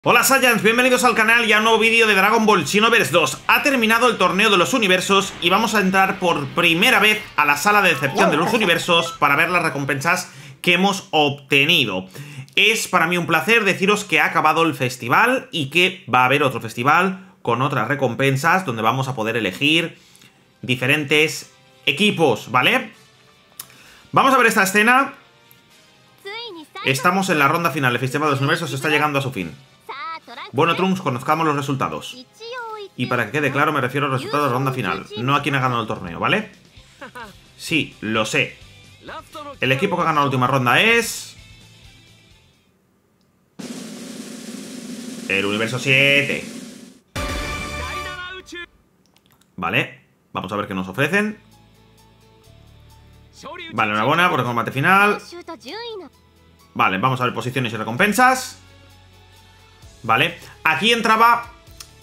Hola Saiyans, bienvenidos al canal y a un nuevo vídeo de Dragon Ball Xenoverse 2. Ha terminado el torneo de los universos y vamos a entrar por primera vez a la sala de decepción de los universos para ver las recompensas que hemos obtenido. Es para mí un placer deciros que ha acabado el festival y que va a haber otro festival con otras recompensas donde vamos a poder elegir diferentes equipos, ¿vale? Vamos a ver esta escena. Estamos en la ronda final, el festival de los universos está llegando a su fin. Bueno, Trunks, conozcamos los resultados. Y para que quede claro, me refiero al resultado de la ronda final, no a quién ha ganado el torneo, ¿vale? Sí, lo sé. El equipo que ha ganado la última ronda es... el universo 7. Vale, vamos a ver qué nos ofrecen. Vale, enhorabuena por el combate final. Vale, vamos a ver posiciones y recompensas. Vale, aquí entraba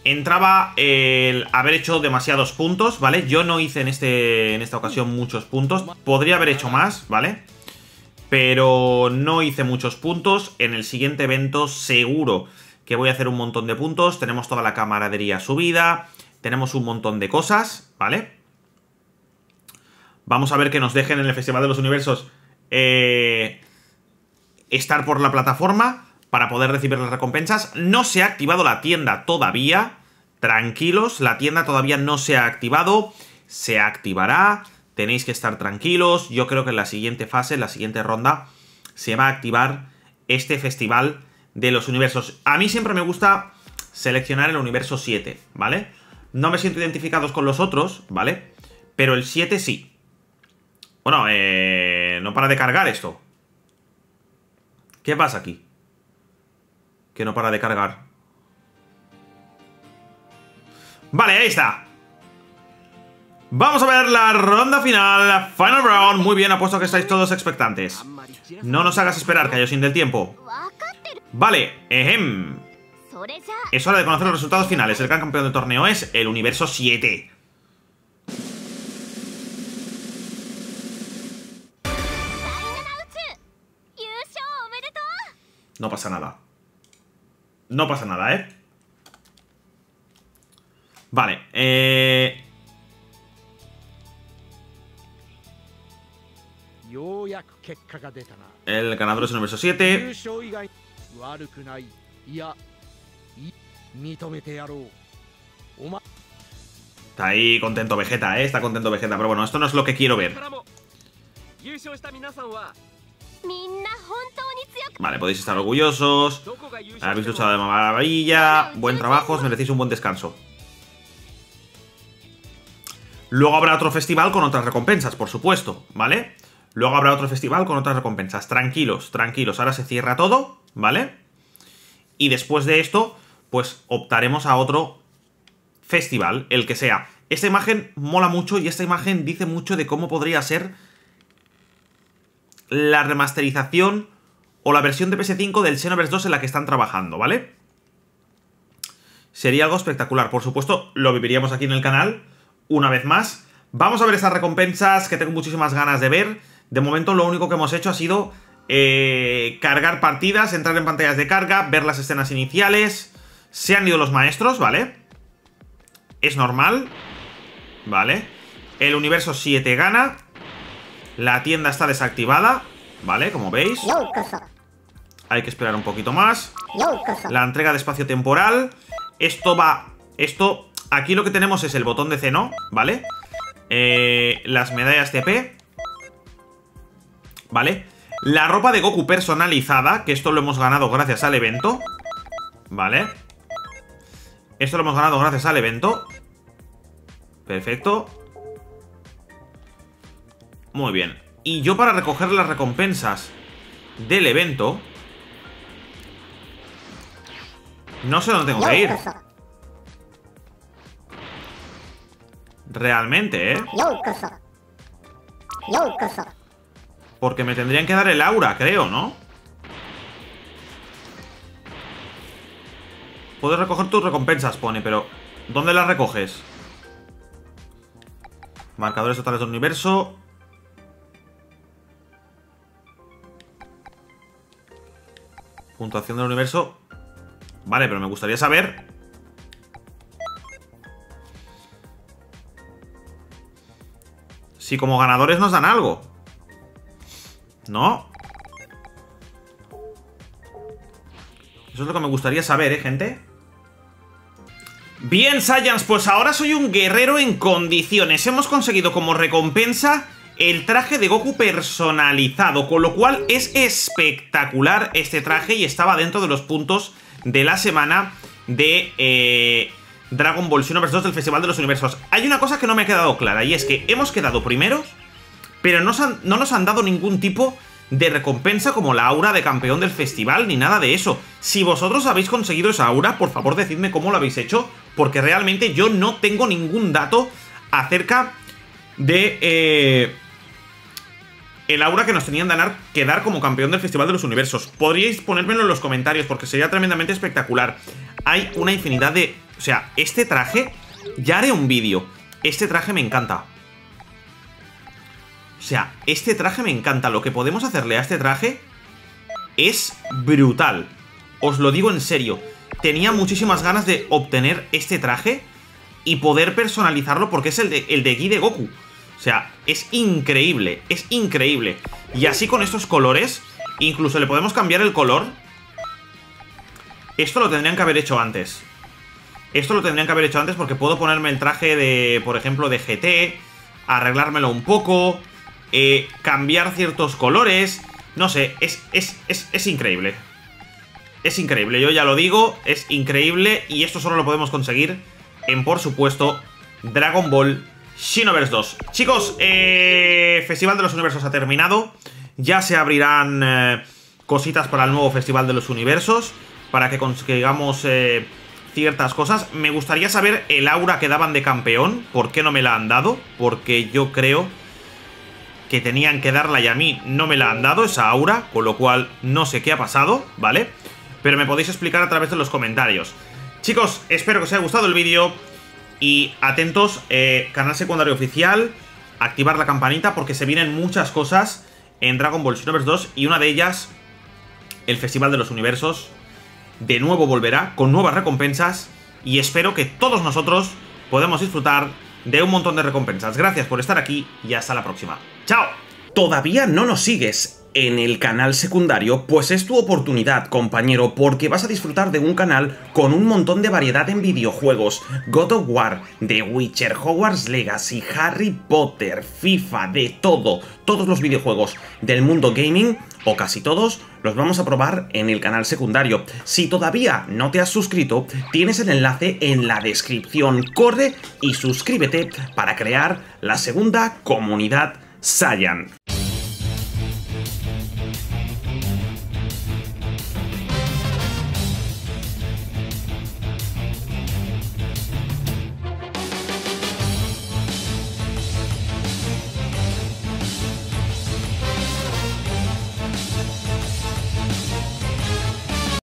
el haber hecho demasiados puntos, ¿vale? Yo no hice en esta ocasión muchos puntos. Podría haber hecho más, ¿vale? Pero no hice muchos puntos. En el siguiente evento seguro que voy a hacer un montón de puntos. Tenemos toda la camaradería subida. Tenemos un montón de cosas, ¿vale? Vamos a ver que nos dejen en el Festival de los Universos estar por la plataforma para poder recibir las recompensas. No se ha activado la tienda todavía. Tranquilos, la tienda todavía no se ha activado. Se activará. Tenéis que estar tranquilos. Yo creo que en la siguiente fase, en la siguiente ronda, se va a activar este Festival de los Universos. A mí siempre me gusta seleccionar el universo 7, ¿vale? No me siento identificados con los otros, ¿vale? Pero el 7 sí. Bueno, no para de cargar esto. ¿Qué pasa aquí? Que no para de cargar. Vale, ahí está. Vamos a ver la ronda final. Final round. Muy bien, apuesto que estáis todos expectantes. No nos hagas esperar, Kaioshin del tiempo. Vale, es hora de conocer los resultados finales. El gran campeón del torneo es el universo 7. No pasa nada. No pasa nada, ¿eh? Vale, el ganador es el universo 7. Está ahí contento Vegeta, ¿eh? Está contento Vegeta, pero bueno, esto no es lo que quiero ver. Vale, podéis estar orgullosos. Habéis luchado de maravilla. Buen trabajo, os merecéis un buen descanso. Luego habrá otro festival con otras recompensas, por supuesto, ¿vale? Luego habrá otro festival con otras recompensas. Tranquilos, tranquilos. Ahora se cierra todo, ¿vale? Y después de esto, pues optaremos a otro festival, el que sea. Esta imagen mola mucho y esta imagen dice mucho de cómo podría ser la remasterización o la versión de PS5 del Xenoverse 2 en la que están trabajando, ¿vale? Sería algo espectacular. Por supuesto, lo viviríamos aquí en el canal una vez más. Vamos a ver esas recompensas que tengo muchísimas ganas de ver. De momento lo único que hemos hecho ha sido cargar partidas, entrar en pantallas de carga, ver las escenas iniciales. Se han ido los maestros, ¿vale? Es normal, ¿vale? El universo 7 gana. La tienda está desactivada, ¿vale? Como veis. Hay que esperar un poquito más. La entrega de espacio temporal. Esto va... Aquí lo que tenemos es el botón de Zeno, ¿vale? Las medallas TP, ¿vale? La ropa de Goku personalizada, que esto lo hemos ganado gracias al evento, ¿vale? Esto lo hemos ganado gracias al evento. Perfecto. Muy bien. Y yo para recoger las recompensas del evento no sé dónde tengo que ir. Realmente, ¿eh? Porque me tendrían que dar el aura, creo, ¿no? Puedes recoger tus recompensas, pone, pero ¿dónde las recoges? Marcadores totales del universo. Puntuación del universo. Vale, pero me gustaría saber si como ganadores nos dan algo. ¿No? Eso es lo que me gustaría saber, gente. Bien, Saiyans, pues ahora soy un guerrero en condiciones. Hemos conseguido como recompensa el traje de Goku personalizado, con lo cual es espectacular este traje y estaba dentro de los puntos de la semana de Dragon Ball Xenoverse 2 del Festival de los Universos. Hay una cosa que no me ha quedado clara y es que hemos quedado primeros, pero no nos han dado ningún tipo de recompensa como la aura de campeón del festival ni nada de eso. Si vosotros habéis conseguido esa aura, por favor decidme cómo lo habéis hecho, porque realmente yo no tengo ningún dato acerca de el aura que nos tenían que dar como campeón del Festival de los Universos. Podríais ponérmelo en los comentarios porque sería tremendamente espectacular. Hay una infinidad de... O sea, este traje... Ya haré un vídeo. Este traje me encanta. O sea, este traje me encanta. Lo que podemos hacerle a este traje es brutal. Os lo digo en serio. Tenía muchísimas ganas de obtener este traje y poder personalizarlo porque es el de Gi de Goku. O sea, es increíble, es increíble. Y así con estos colores, incluso le podemos cambiar el color. Esto lo tendrían que haber hecho antes. Esto lo tendrían que haber hecho antes porque puedo ponerme el traje de, por ejemplo, de GT, arreglármelo un poco, cambiar ciertos colores. No sé, es increíble. Es increíble, yo ya lo digo, es increíble. Y esto solo lo podemos conseguir en, por supuesto, Dragon Ball Xenoverse 2. Chicos, Festival de los Universos ha terminado. Ya se abrirán cositas para el nuevo Festival de los Universos, para que consigamos ciertas cosas. Me gustaría saber el aura que daban de campeón. ¿Por qué no me la han dado? Porque yo creo que tenían que darla y a mí no me la han dado esa aura, con lo cual no sé qué ha pasado, ¿vale? Pero me podéis explicar a través de los comentarios. Chicos, espero que os haya gustado el vídeo. Y atentos, canal secundario oficial, activar la campanita porque se vienen muchas cosas en Dragon Ball Xenoverse 2 y una de ellas, el Festival de los Universos, de nuevo volverá con nuevas recompensas y espero que todos nosotros podamos disfrutar de un montón de recompensas. Gracias por estar aquí y hasta la próxima. ¡Chao! ¿Todavía no nos sigues en el canal secundario? Pues es tu oportunidad, compañero, porque vas a disfrutar de un canal con un montón de variedad en videojuegos. God of War, The Witcher, Hogwarts Legacy, Harry Potter, FIFA, de todo. Todos los videojuegos del mundo gaming, o casi todos, los vamos a probar en el canal secundario. Si todavía no te has suscrito, tienes el enlace en la descripción. Corre y suscríbete para crear la segunda comunidad Saiyan.